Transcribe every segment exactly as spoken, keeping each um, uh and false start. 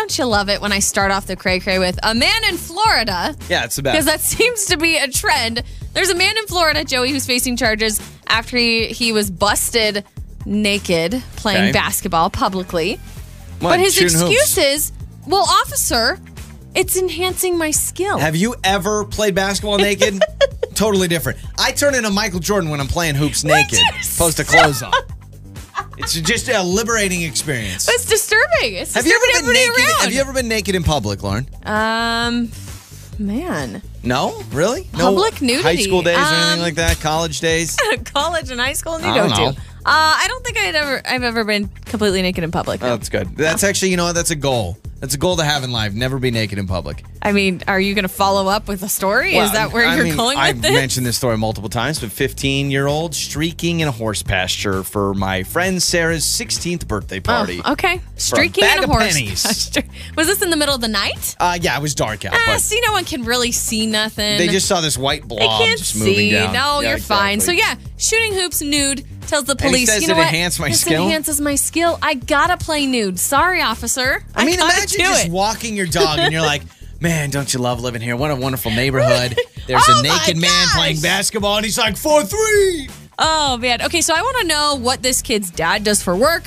don't you love it when I start off the cray cray with a man in Florida? Yeah, it's the Because best. that seems to be a trend. There's a man in Florida, Joey, who's facing charges after he, he was busted naked playing Okay. basketball publicly. What, But his shooting excuse hoops? is, well, officer, it's enhancing my skill. Have you ever played basketball naked? Totally different. I turn into Michael Jordan when I'm playing hoops naked, you opposed to clothes on. It's just a liberating experience. It's disturbing. It's Have you disturbing ever been everybody naked? around. Have you ever been naked in public, Lauren? Um, man. No, really? Public no nudity. High school days or Um, anything like that? College days? College and high school, you I go don't to. know. Uh, I don't think I'd ever, I've ever been completely naked in public. Oh, no. that's good. That's actually, you know what? That's a goal. That's a goal to have in life. Never be naked in public. I mean, are you going to follow up with a story? Well, Is that where I you're mean, going with I've this? mentioned this story multiple times, but fifteen-year-old streaking in a horse pasture for my friend Sarah's sixteenth birthday party. Oh, okay. Streaking bag in a of horse pennies. pasture. Was this in the middle of the night? Uh, yeah, it was dark out, Ah, but see, no one can really see nothing. they just saw this white blob They can't just moving see. down. No, Yeah, you're fine. So exactly. yeah, shooting hoops nude tells the he police. says you know it what? enhanced my this skill? enhances my skill. I gotta play nude. Sorry, officer. I mean, gotta imagine do just it. walking your dog and you're like, man, don't you love living here? What a wonderful neighborhood. There's Oh a naked my man gosh. playing basketball, and he's like, four three. Oh man. Okay, so I want to know what this kid's dad does for work,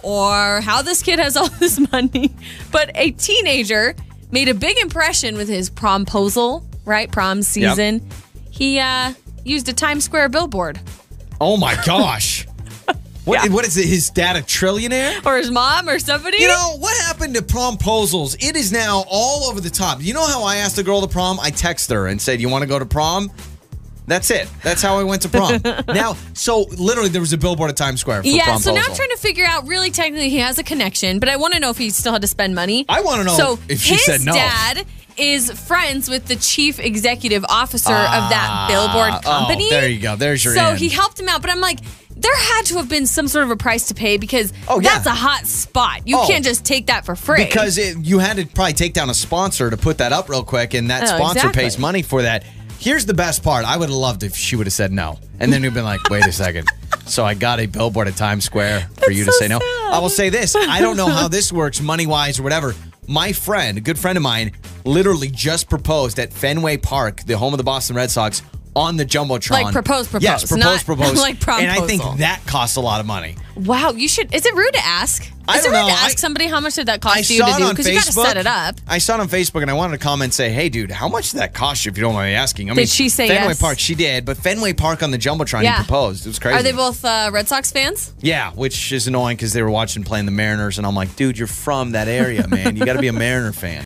or how this kid has all this money. But a teenager made a big impression with his promposal, right? Prom season. He uh, used a Times Square billboard. Oh my gosh. What, Yeah. what is it? His dad a trillionaire? Or his mom or somebody? You know, what happened to promposals? It is now all over the top. You know how I asked a girl to prom? I text her and said, you want to go to prom? That's it. That's how I went to prom. Now, so literally there was a billboard at Times Square for yeah, promposal. so now I'm trying to figure out, really technically he has a connection, but I want to know if he still had to spend money. I want to know so if she his said no. dad is friends with the chief executive officer of that billboard company. Oh, there you go. There's your So in. he helped him out, but I'm like, there had to have been some sort of a price to pay because Oh, yeah. that's a hot spot. You Oh. can't just take that for free. Because it, you had to probably take down a sponsor to put that up real quick, and that Oh, sponsor exactly. pays money for that. Here's the best part. I would have loved if she would have said no. And then you'd been like, wait a second. So I got a billboard at Times Square for you to so say no. sad. I will say this. I don't know how this works money-wise or whatever. My friend, a good friend of mine, literally just proposed at Fenway Park, the home of the Boston Red Sox, on the Jumbotron. Like propose, propose, Yes, propose, not propose. like And I think promposal. that costs a lot of money. wow, you should. Is it rude to ask? I Is it don't rude know. to ask I- somebody how much did that I cost you saw to it do? on Because you got to Facebook. set it up. I saw it on Facebook, and I wanted to comment and say, hey, dude, how much did that cost you if you don't mind me asking? I Did mean, she say Fenway yes? Park, she did, but Fenway Park on the Jumbotron, Yeah. he proposed. It was crazy. Are they both uh, Red Sox fans? Yeah, which is annoying because they were watching playing the Mariners, and I'm like, dude, you're from that area, man. You got to be a Mariner fan.